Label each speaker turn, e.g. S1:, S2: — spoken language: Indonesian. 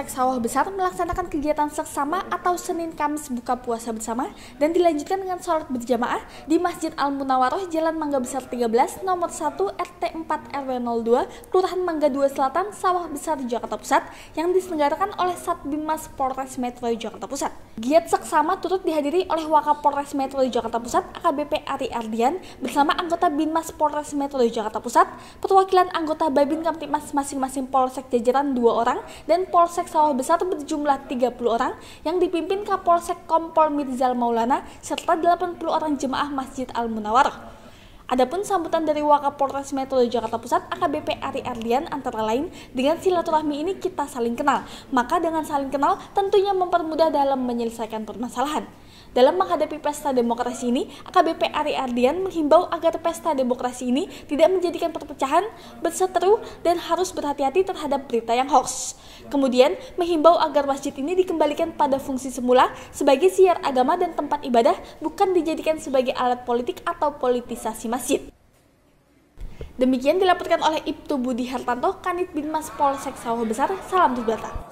S1: Polsek Sawah Besar melaksanakan kegiatan seksama atau Senin Kamis buka puasa bersama dan dilanjutkan dengan sholat berjamaah di Masjid Al-Munawwaroh Jalan Mangga Besar 13 nomor 1 RT 4 RW 02 Kelurahan Mangga 2 Selatan Sawah Besar Jakarta Pusat yang diselenggarakan oleh Satbinmas Polres Metro Jakarta Pusat. Giat seksama turut dihadiri oleh Wakapolres Metro Jakarta Pusat AKBP Ari Ardian bersama anggota Binmas Polres Metro Jakarta Pusat, perwakilan anggota Babin Kamtipmas masing-masing polsek jajaran 2 orang dan Polsek Sawah Besar berjumlah 30 orang yang dipimpin Kapolsek Kompol Mirzal Maulana serta 80 orang jemaah Masjid Al-Munawwaroh. Adapun sambutan dari Wakapolres Metro Jakarta Pusat AKBP Ari Ardian antara lain, dengan silaturahmi ini kita saling kenal, maka dengan saling kenal tentunya mempermudah dalam menyelesaikan permasalahan. Dalam menghadapi pesta demokrasi ini, AKBP Ari Ardian menghimbau agar pesta demokrasi ini tidak menjadikan perpecahan, berseteru, dan harus berhati-hati terhadap berita yang hoax. Kemudian, menghimbau agar masjid ini dikembalikan pada fungsi semula sebagai siar agama dan tempat ibadah, bukan dijadikan sebagai alat politik atau politisasi masjid. Demikian dilaporkan oleh Ibtu Budi Hartanto, Kanit Binmas Polsek Sawah Besar. Salam Dudata.